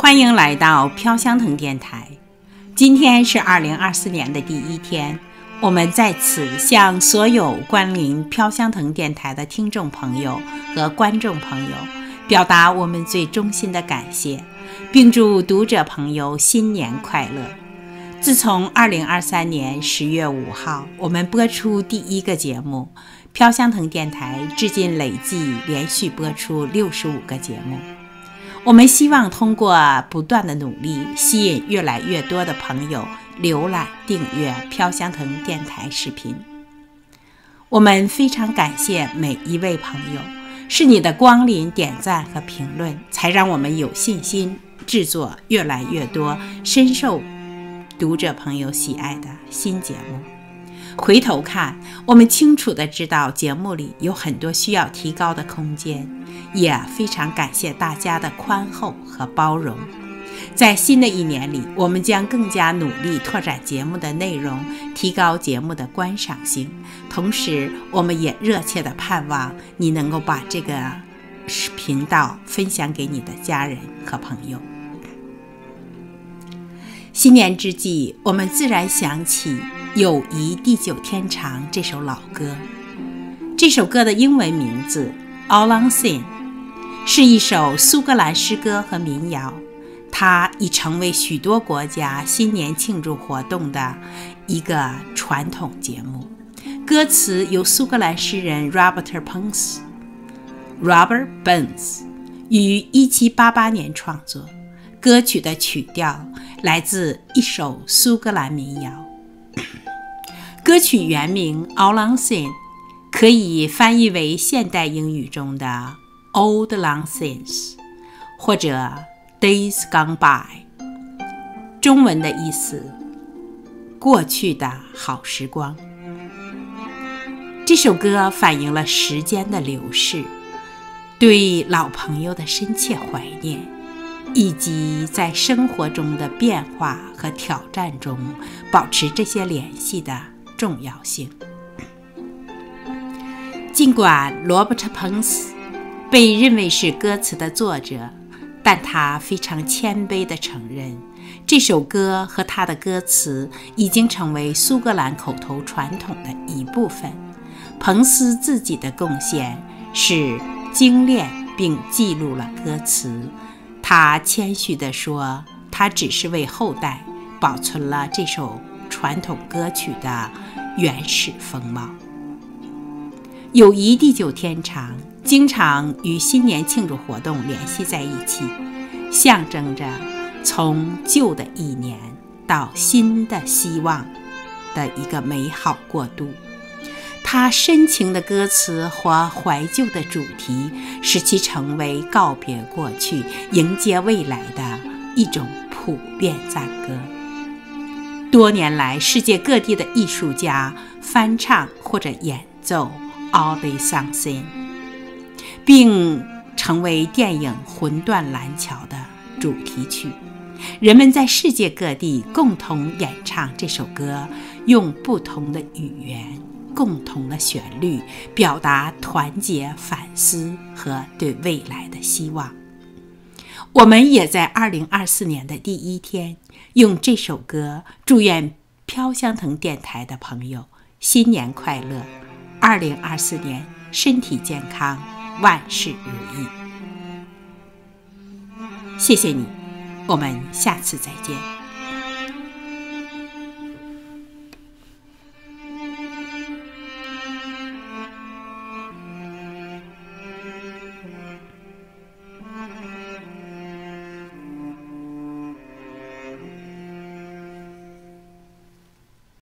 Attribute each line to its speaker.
Speaker 1: 欢迎来到飘香腾电台。今天是2024年的第一天，我们在此向所有关临飘香腾电台的听众朋友和观众朋友表达我们最衷心的感谢，并祝读者朋友新年快乐。自从2023年10月5号我们播出第一个节目，飘香腾电台至今累计连续播出65个节目。我们希望通过不断的努力，吸引越来越多的朋友浏览订阅飘香腾电台视频。我们非常感谢每一位朋友，是你的光临、点赞和评论，才让我们有信心制作越来越多深受读者朋友喜爱的新节目。回头看，我们清楚地知道节目里有很多需要提高的空间，也非常感谢大家的宽厚和包容。在新的一年里，我们将更加努力拓展节目的内容，提高节目的观赏性。同时，我们也热切地盼望你能够把这个频道分享给你的家人和朋友。新年之际，我们自然想起友谊地久天长这首老歌。这首歌的英文名字 Auld Lang Syne 是一首苏格兰诗歌和民谣，它已成为许多国家新年庆祝活动的一个传统节目。歌词由苏格兰诗人 Robert Burns 于1788年创作，歌曲的曲调来自一首苏格兰民谣。歌曲原名 Auld Lang Syne 可以翻译为现代英语中的 Auld Lang Syne 或者 Days Gone By， 中文的意思过去的好时光。这首歌反映了时间的流逝，对老朋友的深切怀念，以及在生活中的变化和挑战中保持这些联系的重要性。尽管罗伯特·彭斯被认为是歌词的作者，但他非常谦卑地承认，这首歌和他的歌词已经成为苏格兰口头传统的一部分。彭斯自己的贡献是精炼并记录了歌词。他谦虚地说，他只是为后代保存了这首传统歌曲的原始风貌。友谊地久天长经常与新年庆祝活动联系在一起，象征着从旧的一年到新的希望的一个美好过渡。他深情的歌词或怀旧的主题，使其成为告别过去、迎接未来的一种普遍赞歌。多年来，世界各地的艺术家翻唱或者演奏 Auld Lang Syne， 并成为电影《魂断蓝桥》的主题曲。人们在世界各地共同演唱这首歌，用不同的语言、共同的旋律表达团结、反思和对未来的希望。我们也在2024年的第一天，用这首歌祝愿飘香腾电台的朋友新年快乐，2024年身体健康，万事如意。谢谢你，我们下次再见。